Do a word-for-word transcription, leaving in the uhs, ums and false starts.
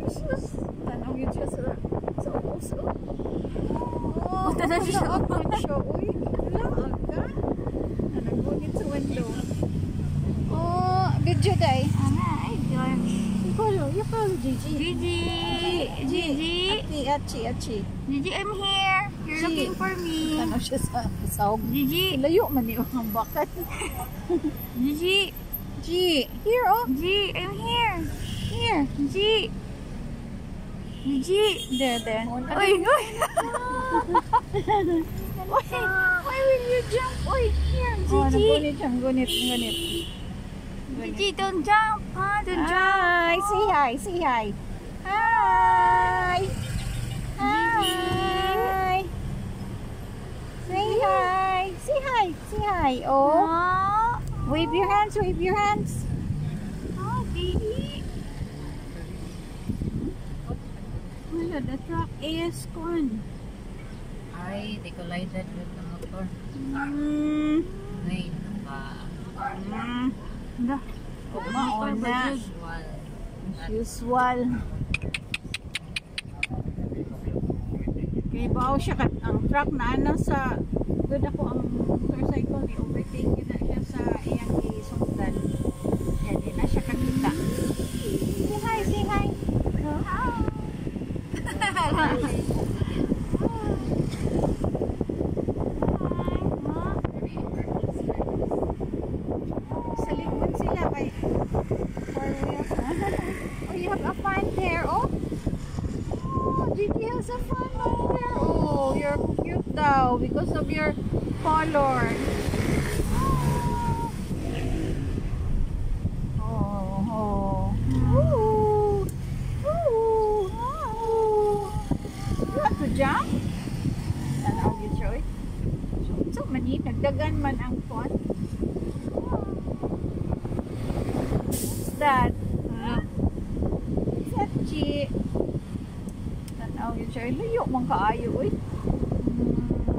Sus, tanong yun siya sa sa ubos. Oh, tanong siya sa ubos. Uy, wala ka. Nanagungit sa window. Oh, video day. Ana, ay, God. You follow, you follow Gigi. Gigi, Gigi. Achi, achi, achi. Gigi, I'm here. You're Gigi. looking for me. Tanong siya sa sahog. Gigi. Layo man yung ang bakat. Gigi. G, here oh. Gigi, I'm here. Here. Gigi. Gigi. There, there. Uy, uy. Why will you jump? Uy, here, Oh, Gigi. nagunit siyang gunit, gunit. Gigi, don't jump. Ha? Don't jump. Hi, say hi, say hi. Hi. Hi. Say hi. Say hi, say hi. Oh. Oh. Wave your hands, wave your hands. Oh, Gigi. Wala, the truck is gone. Ay, they collided with the motor. Mm. Ay, naka... Mm. Da. Kumaon na. Usual. As usual. Kaya bawa siya kat ang truck na ano sa doon ako ang motorcycle ni overtake yun na siya sa iyang isundan. Yan, di na siya kakita. Say hi, say hi. Sa likod sila kay four wheels. Oh, you have a fan there, oh. Oh, Gigi has a fan over there. Oh, you're cute daw because of your color. Oh, oh. Ooh. Ooh. Ooh. You want to jump? Tanaw you, Joy. So, mani, nagdagan man ang pot. What's that? Huh? What's that, G? Tanaw you, Joy. Layo mong kaayo, uy. Hmm.